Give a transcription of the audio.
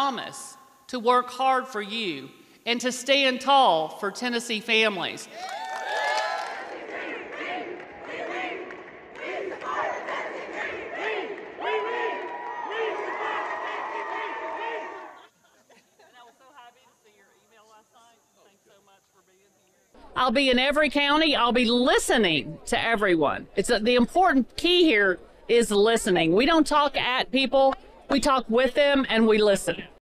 promise to work hard for you and to stand tall for Tennessee families. I'll be in every county. I'll be listening to everyone. The important key here is listening. We don't talk at people. We talk with them and we listen.